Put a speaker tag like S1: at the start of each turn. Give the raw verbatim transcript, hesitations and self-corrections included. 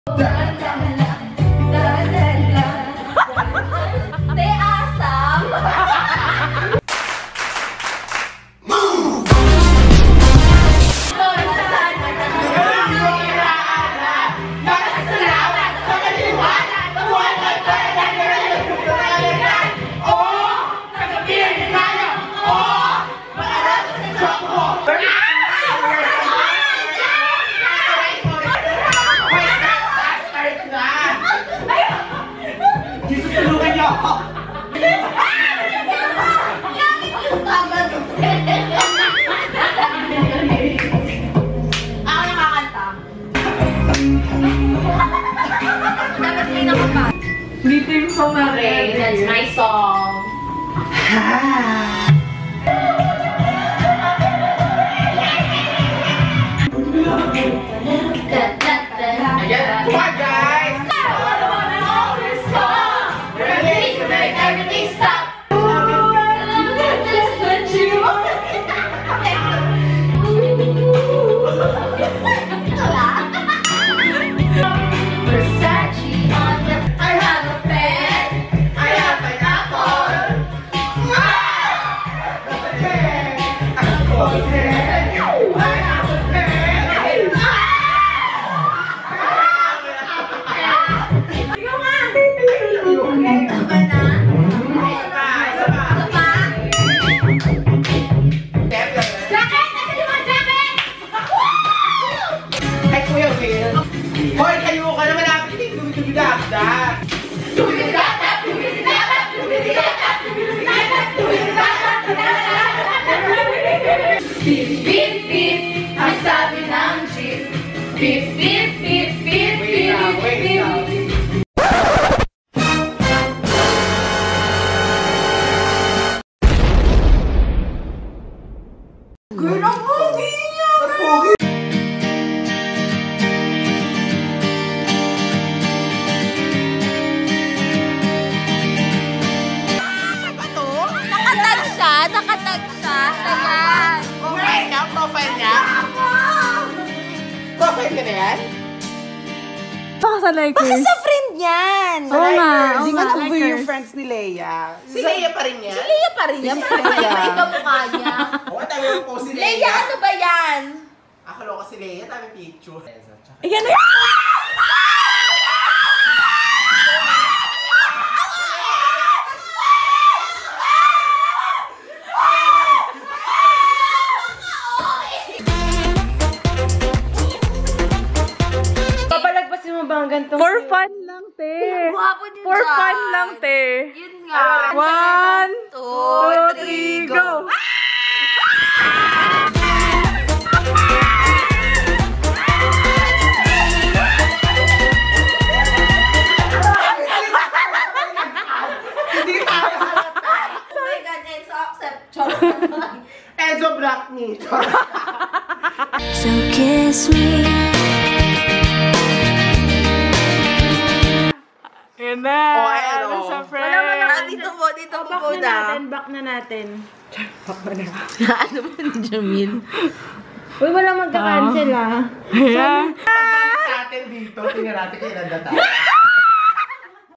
S1: Okay, that's my song.
S2: Ayan, what guys?
S1: Ready to make everything stop.
S2: Hoy, kayo ka naman natin yung dumidumidakda.
S1: Dumidakda, dumidakda, dumidakda, dumidakda, dumidakda. Beep, beep, beep, ang sabi ng jeep. Beep, beep, beep, beep, beep, beep, beep.
S2: Girl, ang pogi niya! Ang pogi!
S1: Nakatag siya, nakatag siya. Ayan.
S2: Profile niya? Profile niya? Profile ka na yan?
S3: Pakasalay ko.
S4: Baka sa friend yan!
S3: Oo nga,
S4: Hindi
S3: oo
S4: ka
S3: nga.
S4: na yung friends ni Leia.
S2: Si Leia pa rin yan?
S1: Leia pa rin yan.
S4: Si Leia.
S1: Iba yung mukha niya.
S2: Oo, dami mo po si Leia.
S1: Leia, ano ba yan?
S2: Ako loko si Leia, dami picture.
S3: Ayan na.
S4: Papalagpasin mo ba ang gantong?
S3: For fun lang, te.
S1: Gwapo din
S3: For
S1: dyan.
S3: fun lang, te.
S1: Yun nga.
S3: One,
S1: Two,
S3: two, three, go.
S2: Hindi tayo.
S1: Oh my God, Enzo, accept.
S2: Enzo Brackney.
S5: So kiss me.
S3: Ayan na.
S2: Oh, ayan,
S3: Ano
S2: oh.
S3: sa friend?
S1: Ah, dito po, dito po po na.
S4: Back na natin.
S1: Ano ba ni Jamil?
S4: Uy, wala magka-cancel ah.
S3: Ayan.
S2: Sa atin dito, tinirati ko ilan data.